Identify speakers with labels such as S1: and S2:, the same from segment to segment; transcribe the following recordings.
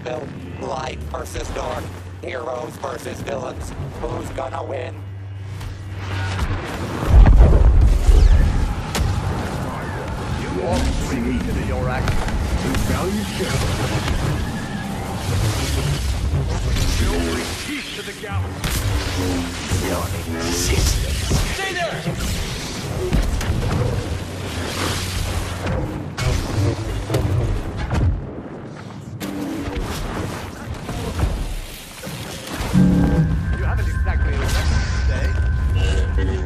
S1: evil. Light versus dark. Heroes versus villains. Who's gonna win?
S2: You all free to do your act.
S3: Value share.
S2: We'll retreat to the gallows. Stay there! You haven't exactly elected today.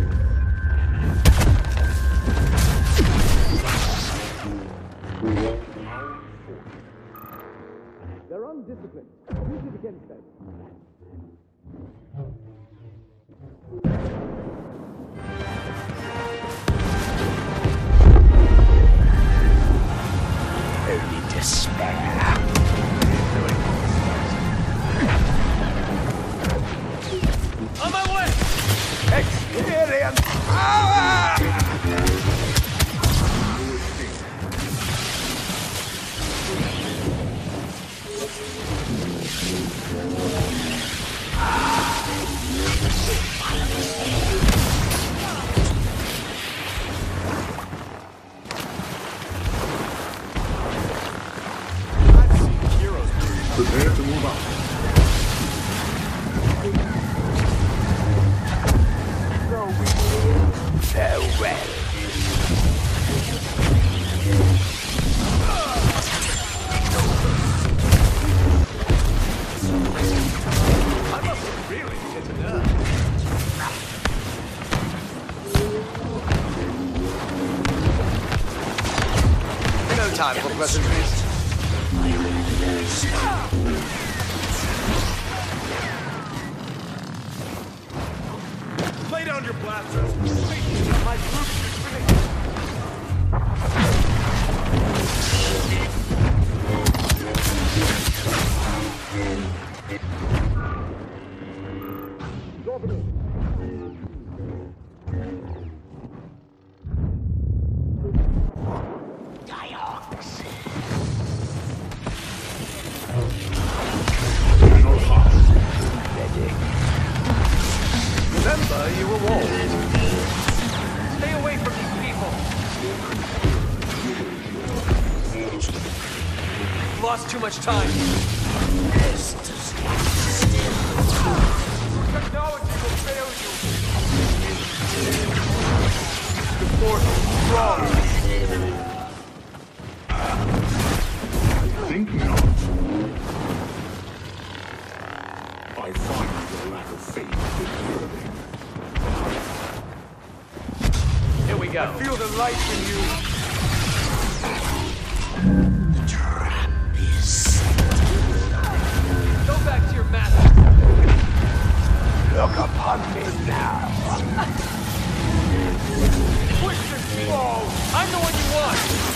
S2: They're undisciplined. Use it against them.
S4: Only despair.
S2: On my way!
S4: Experience power!
S3: Prepare to move out.
S4: Farewell.
S2: I must really get to know. No time for pleasantries. Lay down your blasters. My troops retreat. Remember, you were warned. Stay away from these people. You've lost too much time. Technology will fail you. The force is strong.
S3: Think not. I find your lack of faith disturbing.
S2: Here we go. I feel the light in you.
S4: The trap is set.
S2: Go back to your master.
S4: Look upon me now.
S2: Push and fall. I'm the one you want.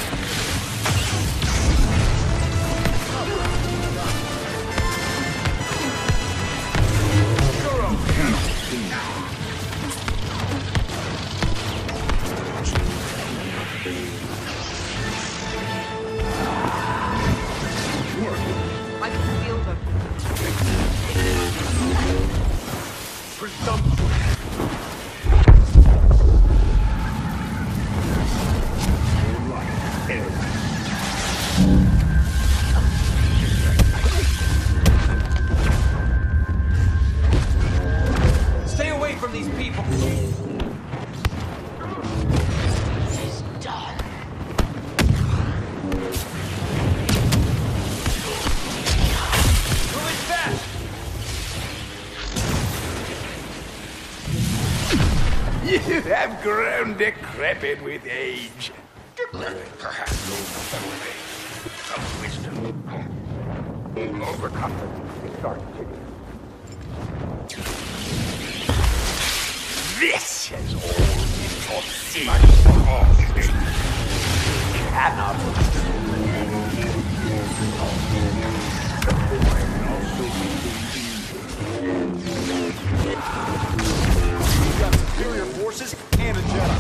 S5: I can feel them.
S2: Presumption. Stay away from these people. Moving fast.
S4: You have grown decrepit with age.
S6: Perhaps some wisdom.
S4: Overconfident. Start kicking. This has all been foreseen. Cannot.
S2: We've got superior forces and a Jedi.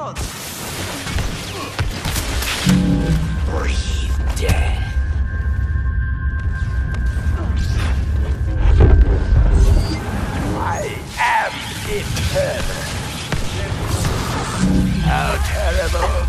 S5: yours.
S6: Breathe dead.
S4: I am eternal. How terrible.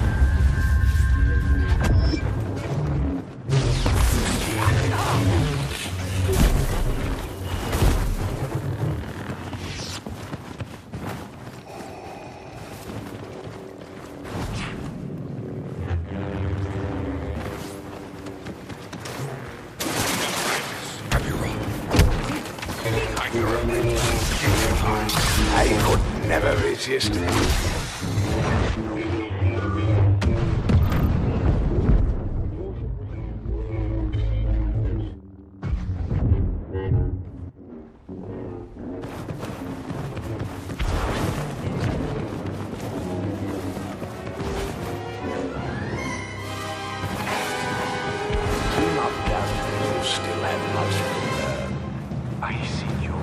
S4: I could never resist. Still have much to learn. I see you.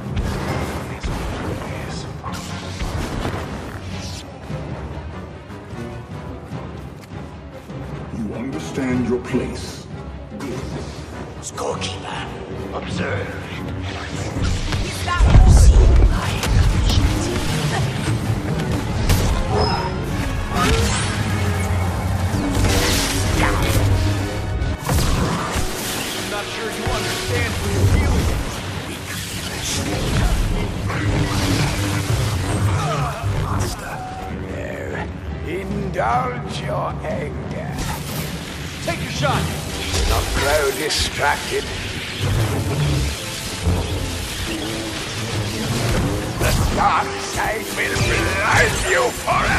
S3: You understand your place. Good.
S6: Scorekeeper, observe.
S2: I'm not sure you understand what you're feeling.
S4: There. Indulge your anger.
S2: Take your shot.
S4: Do not grow distracted. The dark side will blind you forever!